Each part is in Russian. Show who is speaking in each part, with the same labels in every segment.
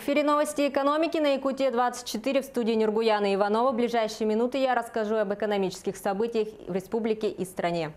Speaker 1: эфире новости экономики на Якутия-24 в студии Нургуяна Иванова. В ближайшие минуты я расскажу об экономических событиях в республике и стране.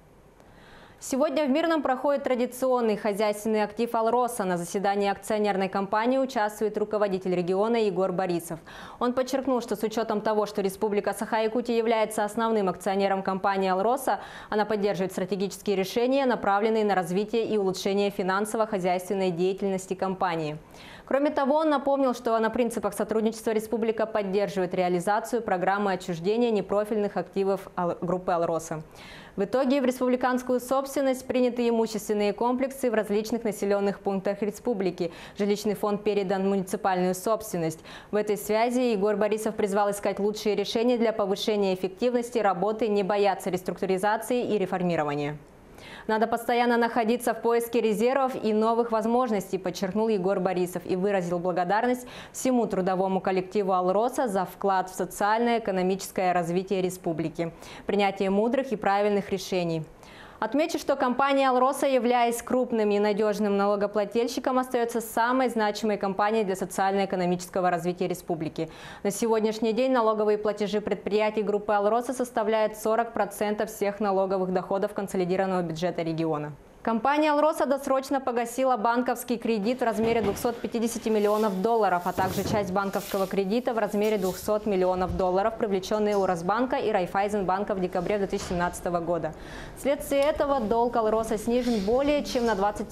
Speaker 1: Сегодня в Мирном проходит традиционный хозяйственный актив «Алроса». На заседании акционерной компании участвует руководитель региона Егор Борисов. Он подчеркнул, что с учетом того, что Республика Саха-Якутия является основным акционером компании «Алроса», она поддерживает стратегические решения, направленные на развитие и улучшение финансово-хозяйственной деятельности компании. Кроме того, он напомнил, что на принципах сотрудничества республика поддерживает реализацию программы отчуждения непрофильных активов группы «Алроса». В итоге в республиканскую собственность приняты имущественные комплексы в различных населенных пунктах республики. Жилищный фонд передан в муниципальную собственность. В этой связи Егор Борисов призвал искать лучшие решения для повышения эффективности работы, не бояться реструктуризации и реформирования. Надо постоянно находиться в поиске резервов и новых возможностей, подчеркнул Егор Борисов и выразил благодарность всему трудовому коллективу «Алроса» за вклад в социальное и экономическое развитие республики, принятие мудрых и правильных решений. Отмечу, что компания «Алроса», являясь крупным и надежным налогоплательщиком, остается самой значимой компанией для социально-экономического развития республики. На сегодняшний день налоговые платежи предприятий группы «Алроса» составляют 40% всех налоговых доходов консолидированного бюджета региона. Компания «Алроса» досрочно погасила банковский кредит в размере 250 миллионов долларов, а также часть банковского кредита в размере 200 миллионов долларов, привлеченные у Росбанка и Райфайзенбанка в декабре 2017 года. Вследствие этого долг «Алроса» снижен более чем на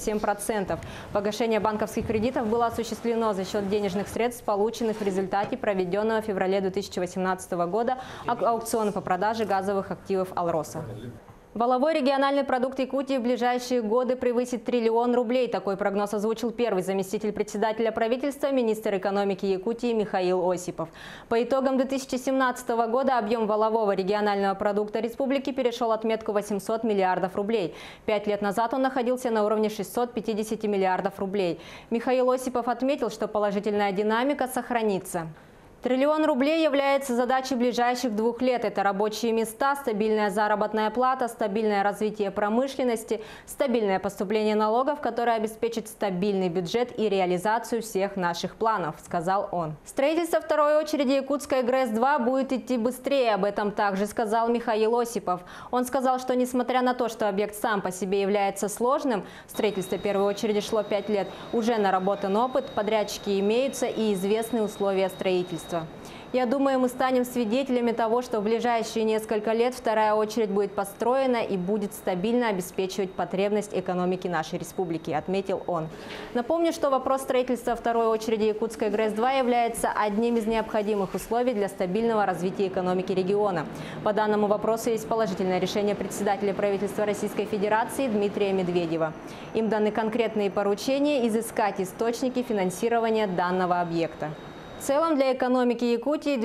Speaker 1: 27%. Погашение банковских кредитов было осуществлено за счет денежных средств, полученных в результате проведенного в феврале 2018 года аукциона по продаже газовых активов «Алроса». Валовой региональный продукт Якутии в ближайшие годы превысит 1 триллион рублей. Такой прогноз озвучил первый заместитель председателя правительства, министр экономики Якутии Михаил Осипов. По итогам 2017 года объем валового регионального продукта республики перешел отметку 800 миллиардов рублей. 5 лет назад он находился на уровне 650 миллиардов рублей. Михаил Осипов отметил, что положительная динамика сохранится. 1 триллион рублей является задачей ближайших 2 лет. Это рабочие места, стабильная заработная плата, стабильное развитие промышленности, стабильное поступление налогов, которое обеспечит стабильный бюджет и реализацию всех наших планов, сказал он. Строительство второй очереди Якутской ГРЭС-2 будет идти быстрее. Об этом также сказал Михаил Осипов. Он сказал, что несмотря на то, что объект сам по себе является сложным, строительство первой очереди шло 5 лет, уже наработан опыт, подрядчики имеются и известны условия строительства. Я думаю, мы станем свидетелями того, что в ближайшие несколько лет вторая очередь будет построена и будет стабильно обеспечивать потребность экономики нашей республики, отметил он. Напомню, что вопрос строительства второй очереди Якутской ГРЭС-2 является одним из необходимых условий для стабильного развития экономики региона. По данному вопросу есть положительное решение председателя правительства Российской Федерации Дмитрия Медведева. Им даны конкретные поручения изыскать источники финансирования данного объекта. В целом для экономики Якутии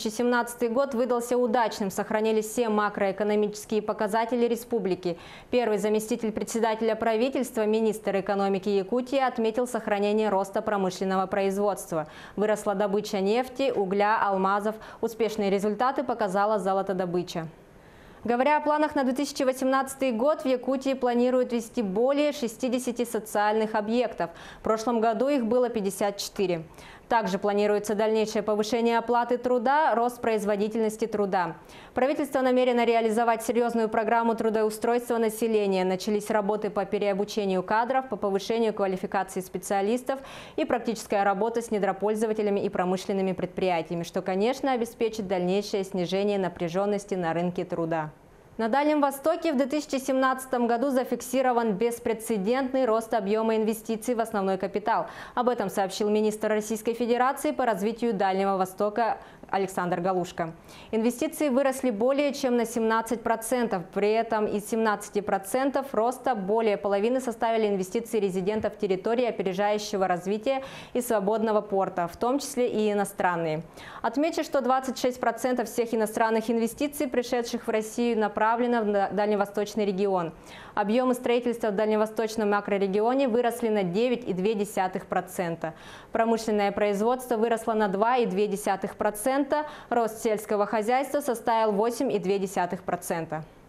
Speaker 1: 2017 год выдался удачным. Сохранились все макроэкономические показатели республики. Первый заместитель председателя правительства, министр экономики Якутии, отметил сохранение роста промышленного производства. Выросла добыча нефти, угля, алмазов. Успешные результаты показала золотодобыча. Говоря о планах на 2018 год, в Якутии планируют ввести более 60 социальных объектов. В прошлом году их было 54. Также планируется дальнейшее повышение оплаты труда, рост производительности труда. Правительство намерено реализовать серьезную программу трудоустройства населения. Начались работы по переобучению кадров, по повышению квалификации специалистов и практическая работа с недропользователями и промышленными предприятиями, что, конечно, обеспечит дальнейшее снижение напряженности на рынке труда. На Дальнем Востоке в 2017 году зафиксирован беспрецедентный рост объема инвестиций в основной капитал. Об этом сообщил министр Российской Федерации по развитию Дальнего Востока Александр Галушко. Инвестиции выросли более чем на 17%. При этом из 17% роста более половины составили инвестиции резидентов территории опережающего развития и свободного порта, в том числе и иностранные. Отмечу, что 26% всех иностранных инвестиций, пришедших в Россию, направлено в дальневосточный регион. Объемы строительства в дальневосточном макрорегионе выросли на 9,2%. Промышленное производство выросло на 2,2%. Рост сельского хозяйства составил 8,2%.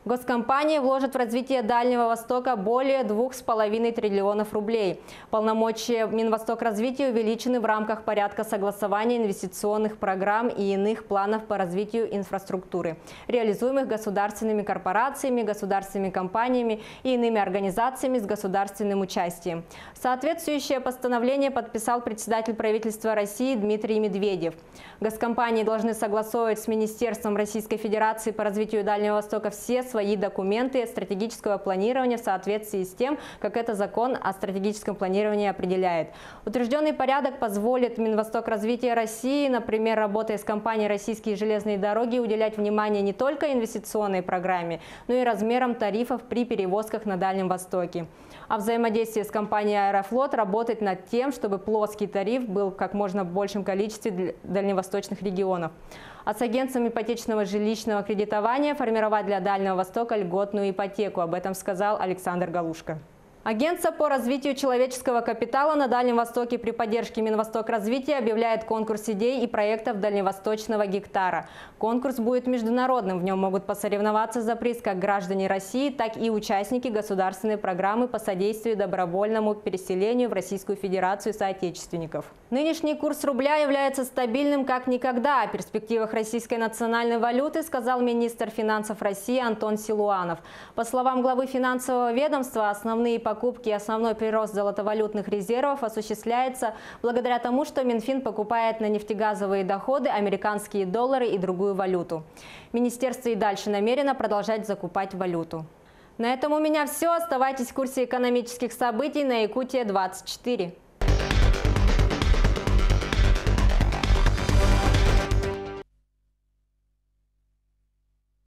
Speaker 1: Госкомпании вложат в развитие Дальнего Востока более 2,5 триллионов рублей. Полномочия Минвостокразвития увеличены в рамках порядка согласования инвестиционных программ и иных планов по развитию инфраструктуры, реализуемых государственными корпорациями, государственными компаниями и иными организациями с государственным участием. Соответствующее постановление подписал председатель правительства России Дмитрий Медведев. Госкомпании должны согласовывать с Министерством Российской Федерации по развитию Дальнего Востока все свои документы стратегического планирования в соответствии с тем, как это закон о стратегическом планировании определяет. Утвержденный порядок позволит Минвостокразвития России, например, работая с компанией «Российские железные дороги», уделять внимание не только инвестиционной программе, но и размерам тарифов при перевозках на Дальнем Востоке. А взаимодействие с компанией «Аэрофлот» работать над тем, чтобы плоский тариф был в как можно большем количестве дальневосточных регионов. А с агентством ипотечного жилищного кредитования формировать для Дальнего Востока льготную ипотеку. Об этом сказал Александр Галушко. Агентство по развитию человеческого капитала на Дальнем Востоке при поддержке Минвостокразвития объявляет конкурс идей и проектов дальневосточного гектара. Конкурс будет международным. В нем могут посоревноваться за приз как граждане России, так и участники государственной программы по содействию добровольному переселению в Российскую Федерацию соотечественников. Нынешний курс рубля является стабильным как никогда. О перспективах российской национальной валюты сказал министр финансов России Антон Силуанов. По словам главы финансового ведомства, основные покупки и основной прирост золотовалютных резервов осуществляется благодаря тому, что Минфин покупает на нефтегазовые доходы американские доллары и другую валюту. Министерство и дальше намерено продолжать закупать валюту. На этом у меня все. Оставайтесь в курсе экономических событий на Якутия 24.